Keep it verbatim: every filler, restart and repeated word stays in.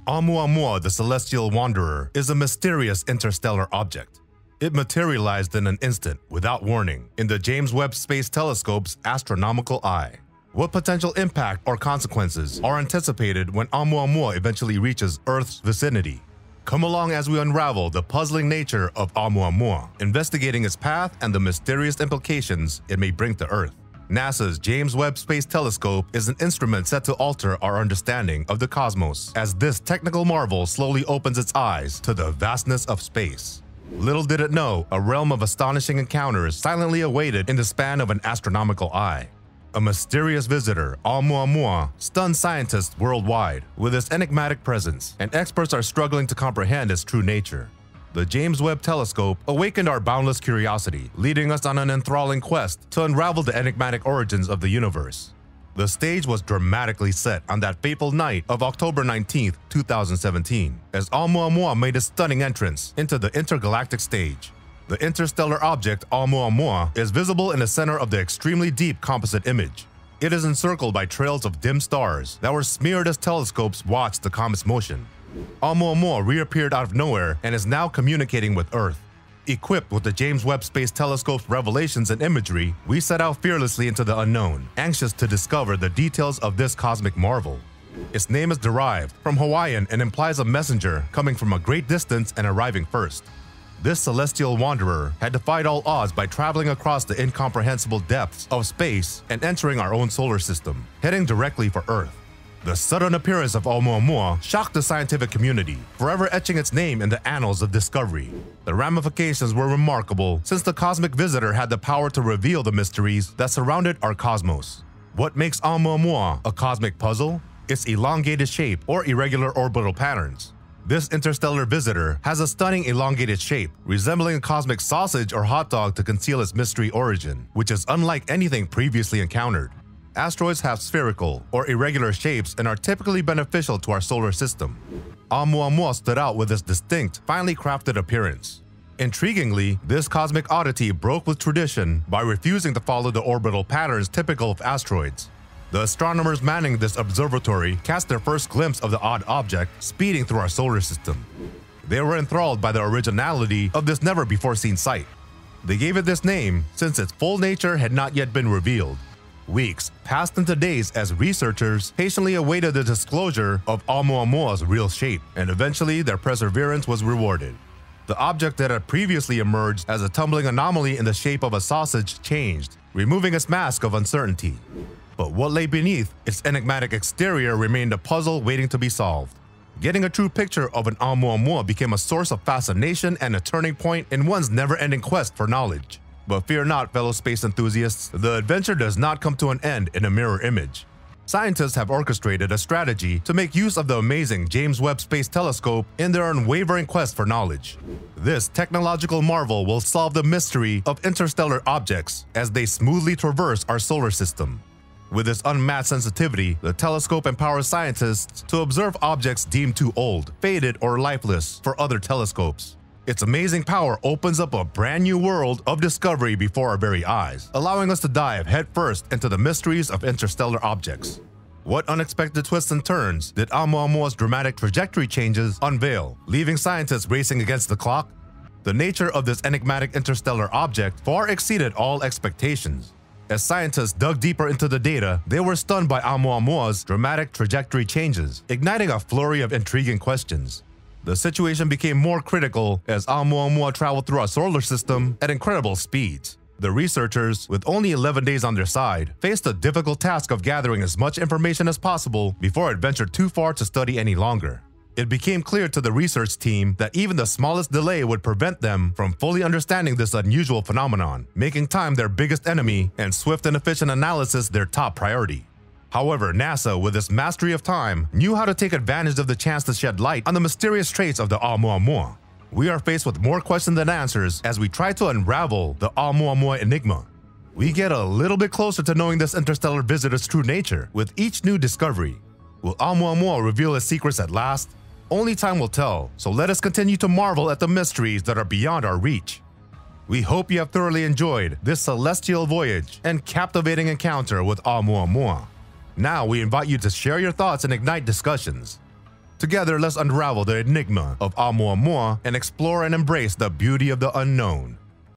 Oumuamua the Celestial Wanderer is a mysterious interstellar object. It materialized in an instant, without warning, in the James Webb Space Telescope's astronomical eye. What potential impact or consequences are anticipated when Oumuamua eventually reaches Earth's vicinity? Come along as we unravel the puzzling nature of Oumuamua, investigating its path and the mysterious implications it may bring to Earth. NASA's James Webb Space Telescope is an instrument set to alter our understanding of the cosmos, as this technical marvel slowly opens its eyes to the vastness of space. Little did it know, a realm of astonishing encounters silently awaited in the span of an astronomical eye. A mysterious visitor, Oumuamua, stunned scientists worldwide with its enigmatic presence, and experts are struggling to comprehend its true nature. The James Webb Telescope awakened our boundless curiosity, leading us on an enthralling quest to unravel the enigmatic origins of the universe. The stage was dramatically set on that fateful night of October nineteenth, two thousand seventeen, as Oumuamua made a stunning entrance into the intergalactic stage. The interstellar object Oumuamua is visible in the center of the extremely deep composite image. It is encircled by trails of dim stars that were smeared as telescopes watched the comet's motion. Oumuamua reappeared out of nowhere and is now communicating with Earth. Equipped with the James Webb Space Telescope's revelations and imagery, we set out fearlessly into the unknown, anxious to discover the details of this cosmic marvel. Its name is derived from Hawaiian and implies a messenger coming from a great distance and arriving first. This celestial wanderer had defied all odds by traveling across the incomprehensible depths of space and entering our own solar system, heading directly for Earth. The sudden appearance of Oumuamua shocked the scientific community, forever etching its name in the annals of discovery. The ramifications were remarkable, since the cosmic visitor had the power to reveal the mysteries that surrounded our cosmos. What makes Oumuamua a cosmic puzzle? Its elongated shape or irregular orbital patterns. This interstellar visitor has a stunning elongated shape, resembling a cosmic sausage or hot dog to conceal its mystery origin, which is unlike anything previously encountered. Asteroids have spherical or irregular shapes and are typically beneficial to our solar system. Oumuamua stood out with its distinct, finely crafted appearance. Intriguingly, this cosmic oddity broke with tradition by refusing to follow the orbital patterns typical of asteroids. The astronomers manning this observatory cast their first glimpse of the odd object speeding through our solar system. They were enthralled by the originality of this never-before-seen sight. They gave it this name since its full nature had not yet been revealed. Weeks passed into days as researchers patiently awaited the disclosure of Oumuamua's real shape, and eventually their perseverance was rewarded. The object that had previously emerged as a tumbling anomaly in the shape of a sausage changed, removing its mask of uncertainty. But what lay beneath its enigmatic exterior remained a puzzle waiting to be solved. Getting a true picture of an Oumuamua became a source of fascination and a turning point in one's never-ending quest for knowledge. But fear not, fellow space enthusiasts, the adventure does not come to an end in a mirror image. Scientists have orchestrated a strategy to make use of the amazing James Webb Space Telescope in their unwavering quest for knowledge. This technological marvel will solve the mystery of interstellar objects as they smoothly traverse our solar system. With its unmatched sensitivity, the telescope empowers scientists to observe objects deemed too old, faded, or lifeless for other telescopes. Its amazing power opens up a brand new world of discovery before our very eyes, allowing us to dive headfirst into the mysteries of interstellar objects. What unexpected twists and turns did Oumuamua's dramatic trajectory changes unveil, leaving scientists racing against the clock? The nature of this enigmatic interstellar object far exceeded all expectations. As scientists dug deeper into the data, they were stunned by Oumuamua's dramatic trajectory changes, igniting a flurry of intriguing questions. The situation became more critical as Oumuamua traveled through our solar system at incredible speeds. The researchers, with only eleven days on their side, faced the difficult task of gathering as much information as possible before it ventured too far to study any longer. It became clear to the research team that even the smallest delay would prevent them from fully understanding this unusual phenomenon, making time their biggest enemy and swift and efficient analysis their top priority. However, NASA, with its mastery of time, knew how to take advantage of the chance to shed light on the mysterious traits of the Oumuamua. We are faced with more questions than answers as we try to unravel the Oumuamua enigma. We get a little bit closer to knowing this interstellar visitor's true nature with each new discovery. Will Oumuamua reveal its secrets at last? Only time will tell, so let us continue to marvel at the mysteries that are beyond our reach. We hope you have thoroughly enjoyed this celestial voyage and captivating encounter with Oumuamua. Now we invite you to share your thoughts and ignite discussions. Together, let's unravel the enigma of Oumuamua and explore and embrace the beauty of the unknown.